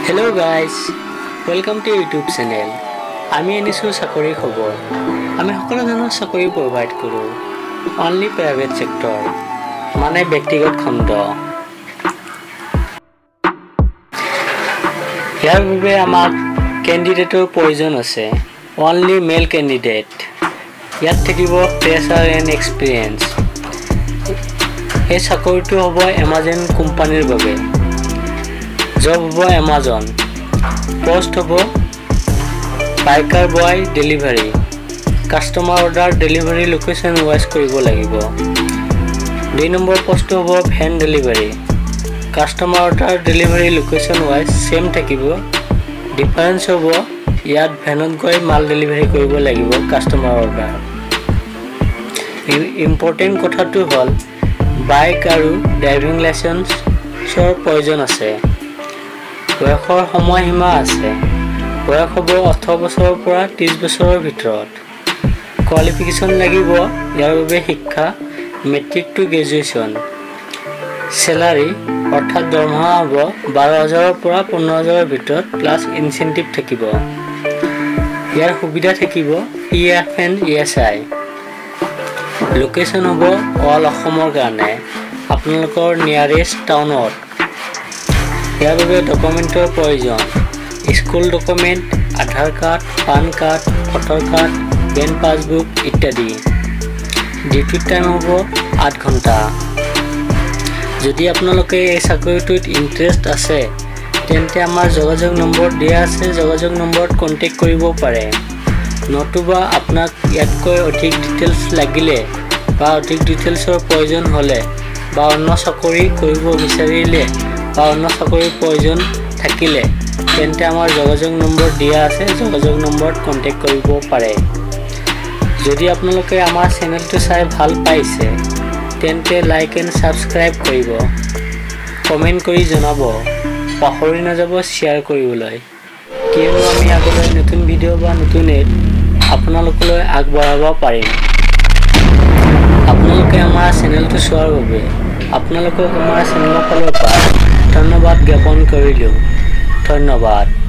Hello guys, welcome to YouTube channel. আমি আনিছো চাকৰি খবৰ। আমি সকলো ধৰণৰ চাকৰি প্ৰভাইড কৰো। Only private sector, মানে ব্যক্তিগত খণ্ড। ইয়াৰ বাবে আমাক ক্যান্ডিডেটৰ প্ৰয়োজন আছে। Only male candidate. ইয়াত থাকিব fresher and experience। এই চাকৰিটো হ'ব Amazon কোম্পানীৰ বাবে। জব হ'ব Amazon। পোষ্ট হ'ব biker boy delivery. Customer order delivery location wise কৰিব লাগিব। 2 নম্বৰ পোষ্ট হ'ব van delivery. Customer order delivery location wise same থাকিব। ডিফাৰেন্স হ'ব ইয়াত ভ্যানত গৈ মাল ডেলিভাৰী কৰিব লাগিব কাস্টমাৰ অৰ্ডাৰ। ইম্পৰ্টেন্ট কথাটো হ'ল বাইক আৰু ড্ৰাইভিং লাইসেন্সৰ প্ৰয়োজন আছে। বয়সৰ সময়সীমা আছে। বয়স হ'ব 18 বছৰৰ পৰা 30 বছৰৰ ভিতৰত। কোৱালিফিকেশ্যন লাগিব ইয়াৰ বাবে শিক্ষা মেট্ৰিক টু গ্ৰেজুৱেশ্যন। স্যালাৰি অৰ্থাৎ দৰমহা হ'ব 12,000ৰ পৰা 15,000ৰ ভিতৰত প্লাস ইনসেন্টিভ থাকিব। ইয়াৰ সুবিধা থাকিব PF and ESI। লোকেশন হ'ব অল অসমৰ কাৰণে আপোনালোকৰ নিয়াৰেষ্ট টাউনত। ইয়াৰ বাবে ডকুমেন্টৰ প্ৰয়োজন school document, Aadhaar card, pan card, voter card, bank passbook ইত্যাদি। ডিউটি টাইম হ'ব 8 ঘণ্টা। যদি আপোনালোকে এই চাকৰিটোত ইন্টাৰেষ্ট আছে তেন্তে আমাৰ যোগাযোগ নম্বৰ দিয়া আছে। যোগাযোগ নম্বৰত কন্টেক্ট কৰিব পাৰে। নতুবা আপোনাক ইয়াতকৈ অধিক ডিটেইলছ লাগিলে বা অধিক ডিটেইলছৰ প্ৰয়োজন হ'লে বা অন্য চাকৰি কৰিব বিচাৰিলে বা অন্য চাকৰিৰ প্ৰয়োজন থাকিলে তেন্তে আমাৰ যোগাযোগ নম্বৰ দিয়া আছে। যোগাযোগ নম্বৰত কন্টেক্ট কৰিব পাৰে। যদি আপোনালোকে আমাৰ চেনেলটো চাই ভাল পাইছে তেন্তে লাইক এণ্ড সাবস্ক্ৰাইব কৰিব। কমেন্ট কৰি জনাব। পাহৰি নাযাব শ্বেয়াৰ কৰিবলৈ, কিয়নো আমি আগলৈ নতুন ভিডিঅ' বা নতুন এড আপোনালোকলৈ আগবঢ়াব পাৰিম। আপোনালোকে আমাৰ চেনেলটো চোৱাৰ বাবে আপোনালোকক আমাৰ চেনেলৰ ফালৰ পৰা ধন্যবাদ জ্ঞাপন কৰিলোঁ। ধন্যবাদ।